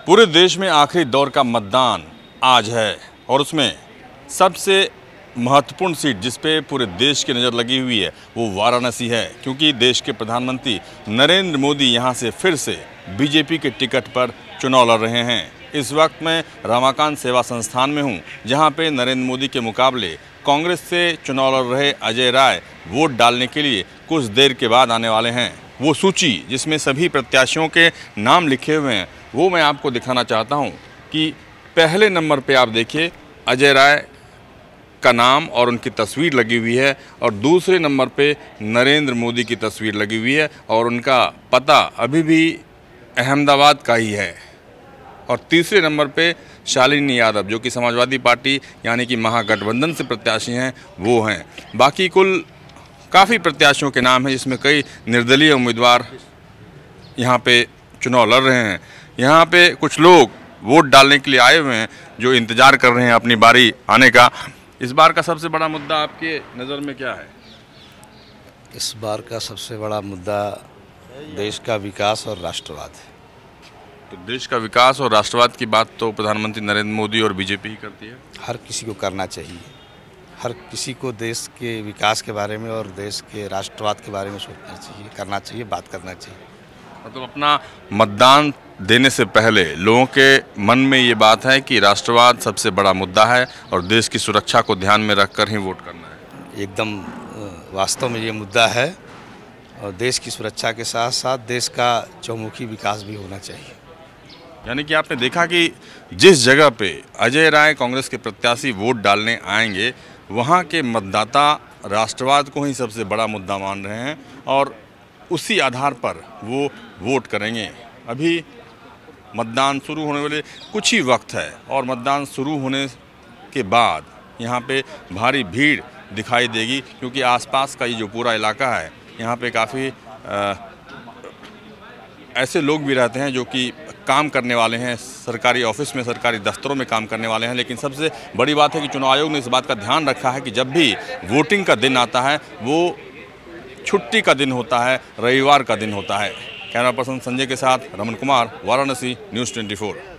पूरे देश में आखिरी दौर का मतदान आज है और उसमें सबसे महत्वपूर्ण सीट जिस पे पूरे देश की नज़र लगी हुई है वो वाराणसी है, क्योंकि देश के प्रधानमंत्री नरेंद्र मोदी यहां से फिर से बीजेपी के टिकट पर चुनाव लड़ रहे हैं। इस वक्त मैं रमाकांत सेवा संस्थान में हूं, जहां पे नरेंद्र मोदी के मुकाबले कांग्रेस से चुनाव लड़ रहे अजय राय वोट डालने के लिए कुछ देर के बाद आने वाले हैं। वो सूची जिसमें सभी प्रत्याशियों के नाम लिखे हुए हैं वो मैं आपको दिखाना चाहता हूं कि पहले नंबर पे आप देखिए अजय राय का नाम और उनकी तस्वीर लगी हुई है और दूसरे नंबर पे नरेंद्र मोदी की तस्वीर लगी हुई है और उनका पता अभी भी अहमदाबाद का ही है। और तीसरे नंबर पे शालिनी यादव जो कि समाजवादी पार्टी यानी कि महागठबंधन से प्रत्याशी हैं वो हैं। बाकी कुल काफ़ी प्रत्याशियों के नाम हैं, जिसमें कई निर्दलीय उम्मीदवार यहाँ पे चुनाव लड़ रहे हैं। यहाँ पे कुछ लोग वोट डालने के लिए आए हुए हैं जो इंतज़ार कर रहे हैं अपनी बारी आने का। इस बार का सबसे बड़ा मुद्दा आपके नज़र में क्या है? इस बार का सबसे बड़ा मुद्दा देश का विकास और राष्ट्रवाद है। तो देश का विकास और राष्ट्रवाद की बात तो प्रधानमंत्री नरेंद्र मोदी और बीजेपी ही करती है। हर किसी को करना चाहिए, हर किसी को देश के विकास के बारे में और देश के राष्ट्रवाद के बारे में सोचना चाहिए, करना चाहिए, बात करना चाहिए। मतलब अपना मतदान देने से पहले लोगों के मन में ये बात है कि राष्ट्रवाद सबसे बड़ा मुद्दा है और देश की सुरक्षा को ध्यान में रखकर ही वोट करना है। एकदम वास्तव में ये मुद्दा है और देश की सुरक्षा के साथ साथ देश का चौमुखी विकास भी होना चाहिए। यानी कि आपने देखा कि जिस जगह पे अजय राय कांग्रेस के प्रत्याशी वोट डालने आएंगे वहाँ के मतदाता राष्ट्रवाद को ही सबसे बड़ा मुद्दा मान रहे हैं और उसी आधार पर वो वोट करेंगे। अभी मतदान शुरू होने वाले कुछ ही वक्त है और मतदान शुरू होने के बाद यहाँ पे भारी भीड़ दिखाई देगी, क्योंकि आसपास का ये जो पूरा इलाका है यहाँ पे काफ़ी ऐसे लोग भी रहते हैं जो कि काम करने वाले हैं, सरकारी ऑफिस में, सरकारी दफ्तरों में काम करने वाले हैं। लेकिन सबसे बड़ी बात है कि चुनाव आयोग ने इस बात का ध्यान रखा है कि जब भी वोटिंग का दिन आता है वो छुट्टी का दिन होता है, रविवार का दिन होता है। कैमरा पर्सन संजय के साथ रमन कुमार, वाराणसी, न्यूज़ 24।